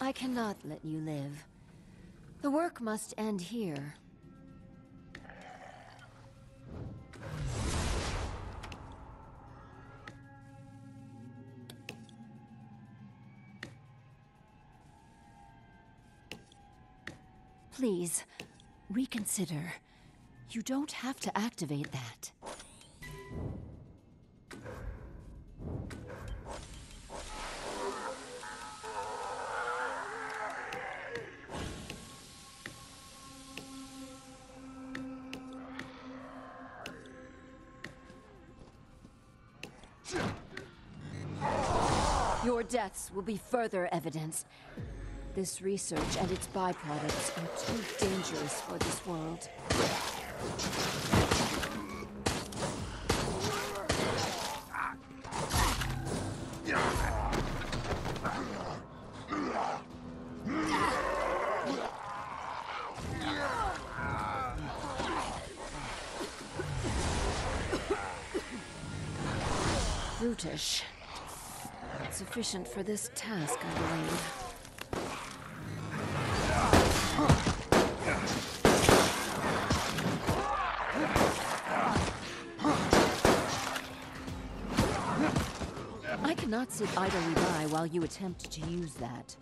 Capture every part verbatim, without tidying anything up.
I cannot let you live. The work must end here. Please, reconsider. You don't have to activate that. Your deaths will be further evidence. This research and its byproducts are too dangerous for this world. Brutish. Sufficient for this task, I believe. I cannot sit idly by while you attempt to use that.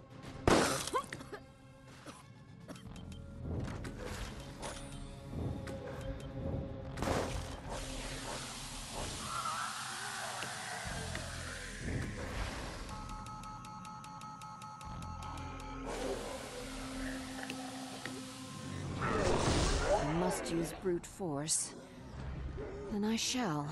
I must use brute force. Then I shall.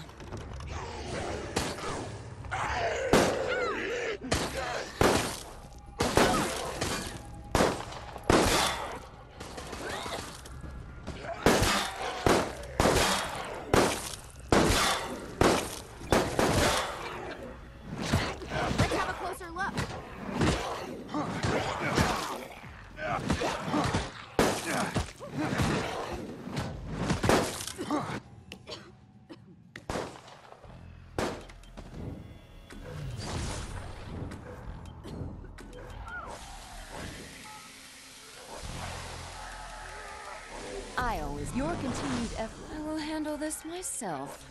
I always... Your continued effort... I will handle this myself.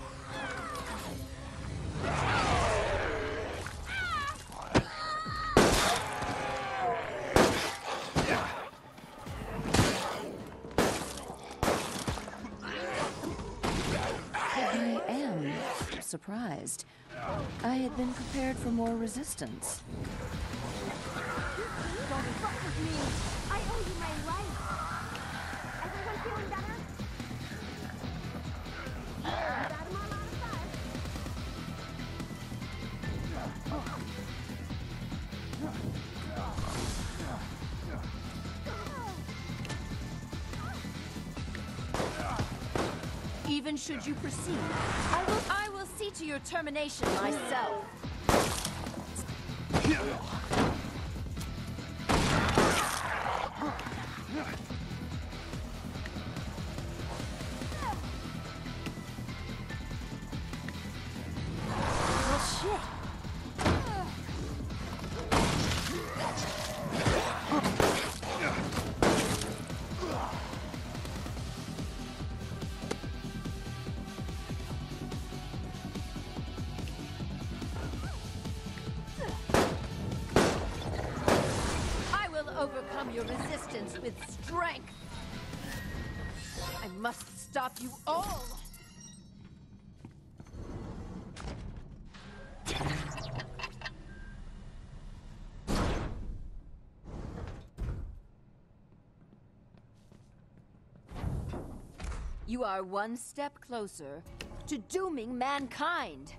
I am surprised. I had been prepared for more resistance. Don't fuck with me! I owe you my life! Everyone feeling better? Got him all out of five. Even should you proceed, I will, I will see to your termination myself. Overcome your resistance with strength. I must stop you all. You are one step closer to dooming mankind.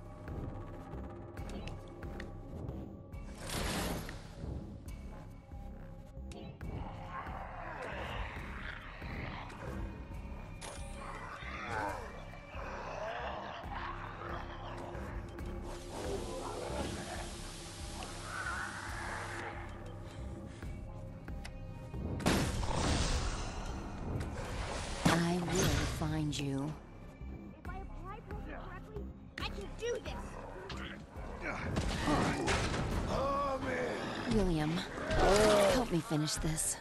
I will find you. If I apply pressure correctly, I can do this! Oh, man! William, help me finish this.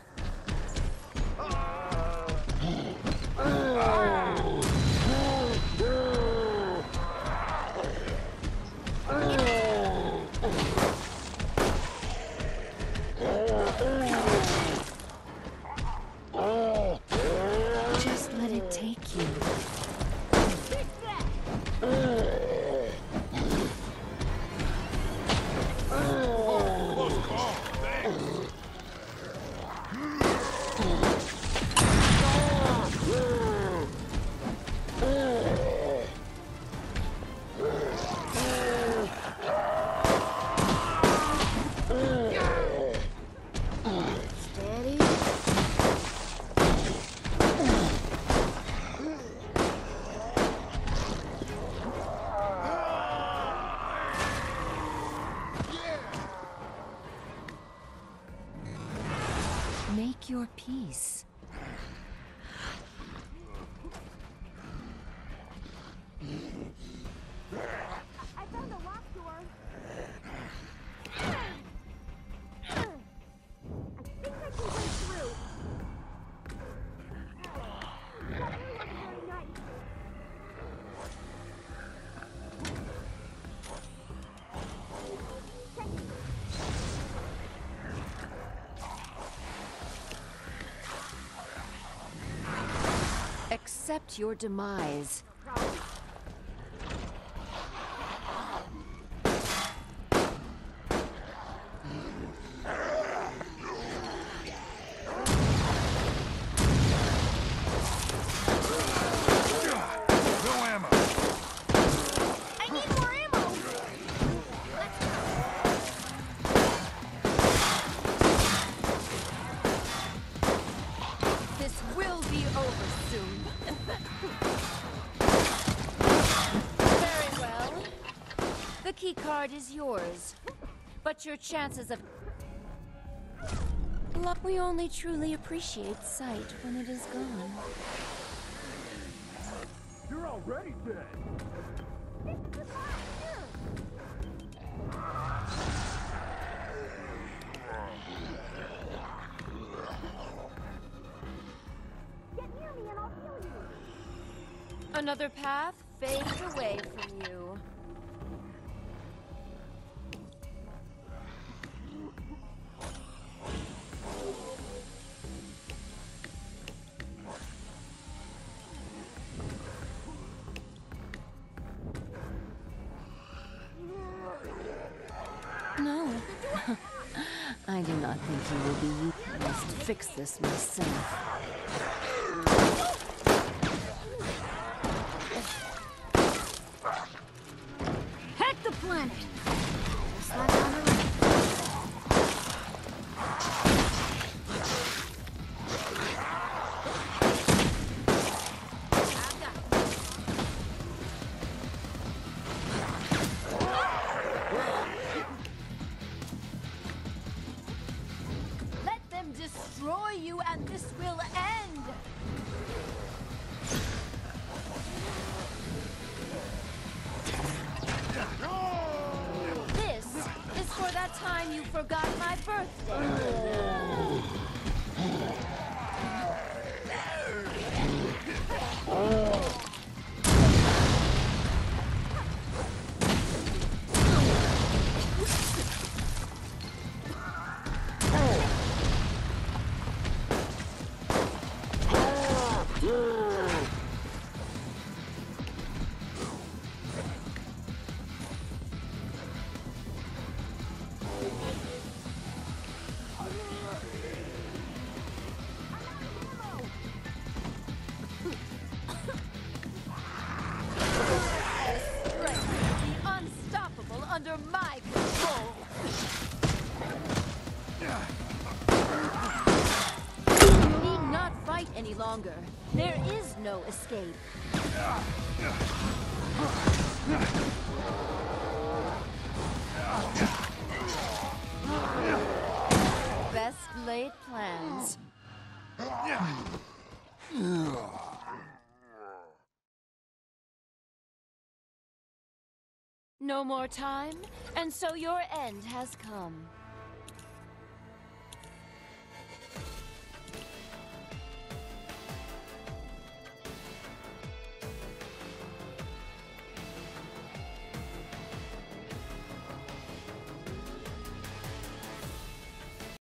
Just let it take you. Make your peace. I found a locked door. I think I can go through. That really wasn't very nice. Accept your demise. The key card is yours, but your chances of luck, we only truly appreciate sight when it is gone. You're already dead. This is the last Get near me and I'll heal you. Another path fades away from you. No. I do not think you will be used. I must fix this myself. Heck the planet! Just like on the right. Let them destroy you and this will end! This is for that time you forgot my birthday. Strength will be unstoppable under my control. You need not fight any longer. There is no escape. Best laid plans. No more time, and so your end has come.